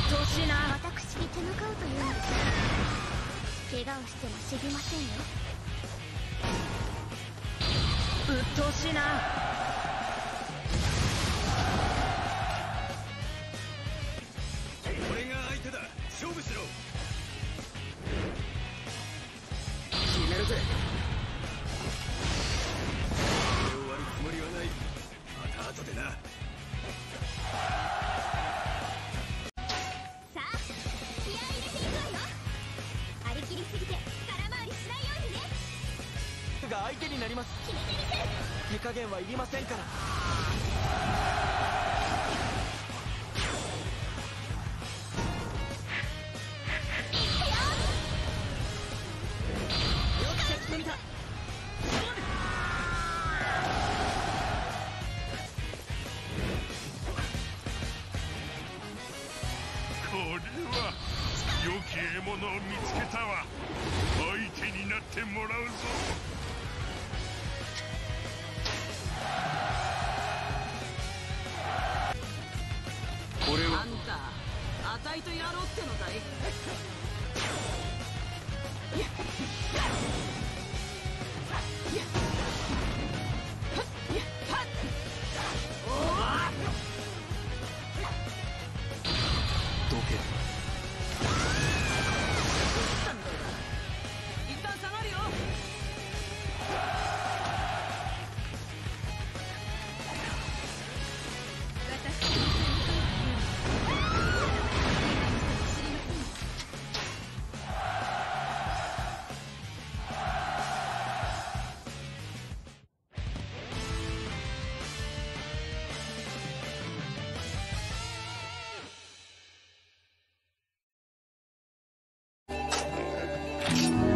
とうしいな。私に手向かうというのです。怪我をしても知りませんよ。うっとうしいな。 俺が相手だ。勝負しろ。 決めるぜ。 終わるつもりはない。また後でな。 さあ気合い入れていくわよ。張り切りすぎて空回りしないようにね。 が相手になります。 決めてみせる。 手加減はいりませんから。 これは良き獲物を見つけたわ。相手になってもらうぞ。 俺はあんた、あたいとやろうってのかい。 どけ。 一旦下がるよ。 私